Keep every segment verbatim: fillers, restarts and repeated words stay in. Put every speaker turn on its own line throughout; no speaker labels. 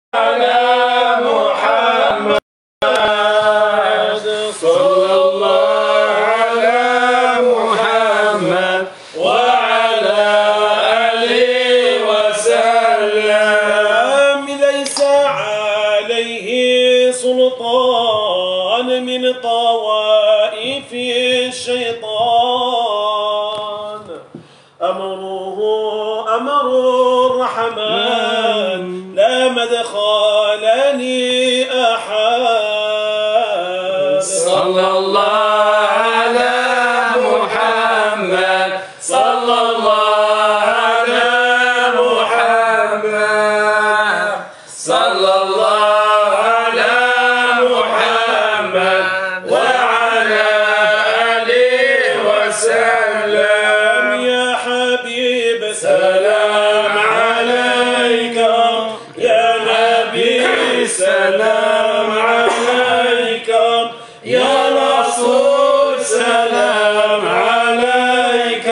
من طوائف الشيطان أمره أمر الرحمن لا مدخل لأحد.
صلى الله على محمد صلى الله على محمد صلى الله
سلام عليك يا نبي سلام عليك يا رسول سلام عليك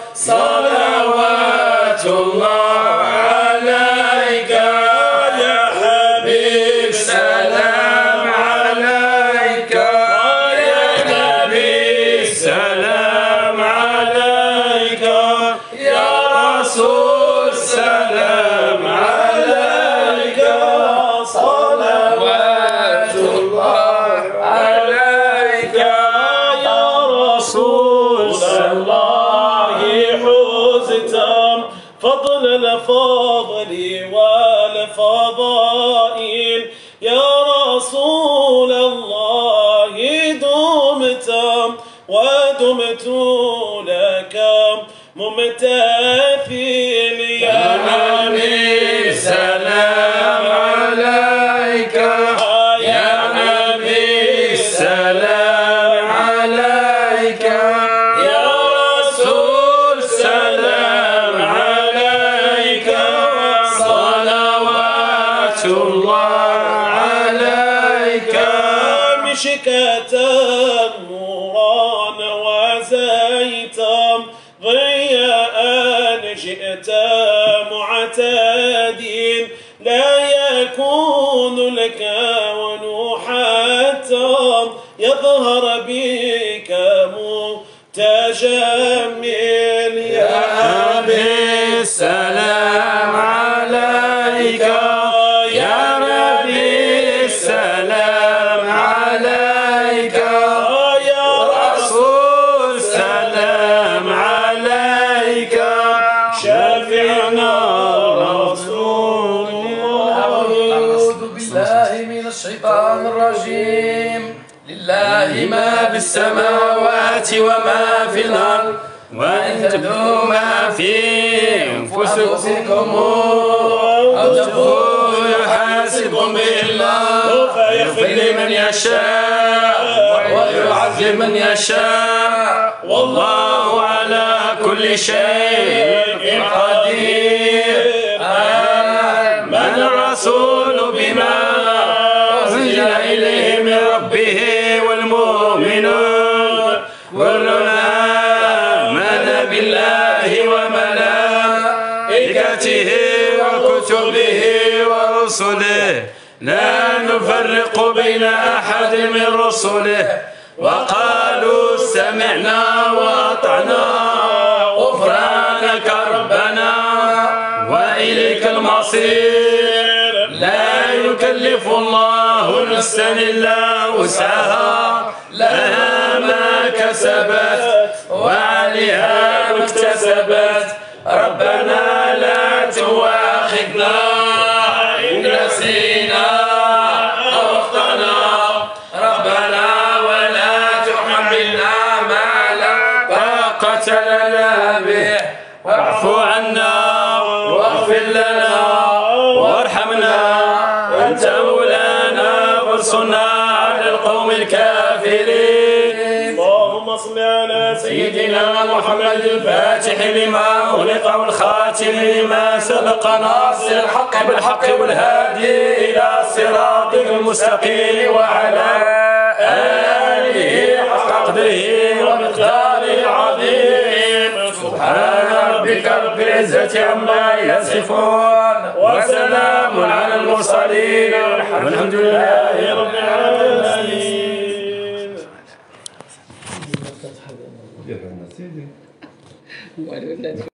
صلوات الله عليك يا حبيب سلام عليك يا نبي سلام عليك يا رسول سلام عليك صلوات الله عليك يا رسول الله حزت فضل الفضل والفضائل يا رسول الله دمت ودمت لك ممتثل يا نبي سلام عليك يا نبي سلام عليك يا رسول سلام عليك صلوات الله عليك مشكة نورا وزيتا ضياء جئت معتدين لا يكون الكون حتى يظهر بك متجمل يا أبي السلام عليك يا نبي السلام عليك يا رسول سلام عليك شفيعنا رسول الله.
أعوذ بالله من الشيطان الرجيم. لله ما في السماوات وما في الأرض وإن تبدوا ما في أنفسكم أو تخفوه يحاسبكم به الله فيغفر لمن يشاء ويعذب من يشاء والله على كل شيء قدير. آمن الرسول بما أنزل إليه من ربه والمؤمنون كل آمن بالله وملائكته وكتبه ورسله لا نفرق بين أحد من رسله وقالوا سمعنا وأطعنا غفرانك ربنا وإليك المصير. لا يكلف الله نفسا إلا وسعها لها ما كسبت وعليها ما اكتسبت ربنا لا تؤاخذنا إن نسينا أو أخطأنا ربنا ولا تحملنا ما لا طاقة لنا به واعف عنا واغفر لنا وارحمنا أنت مولانا فانصرنا على القوم الكافرين.
اللهم صل على
سيدنا محمد الفاتح لما أغلق والخاتم لما سبق ناصر الحق بالحق والهادي إلى صراطك المستقيم وعلى آله حق قدره ومقداره العظيم. سبحان ربك رب العزة عما يصفون وسلام على المرسلين والحمد لله رب العالمين.